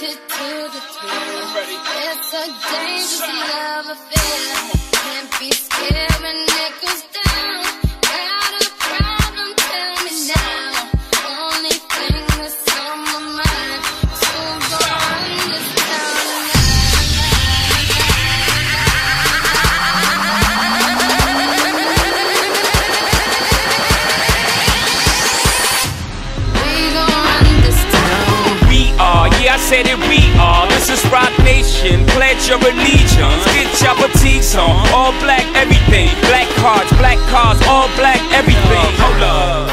it to the thrill. It's a dangerous love affair. Can't be scared when it goes down. Got a problem, tell me now. Only thing that's on my mind is who's gonna run this town I said it, we are. This is Rock Nation. Pledge your allegiance. Get your fatigues on. All black, everything. Black cars, all black, everything. Hold up.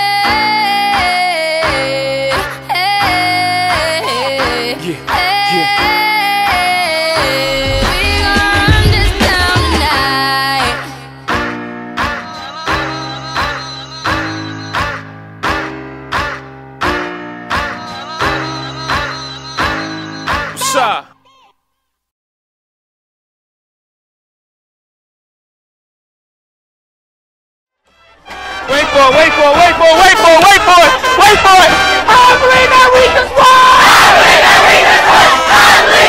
Wait for it! I believe that we can fly! I believe that we can fly! I believe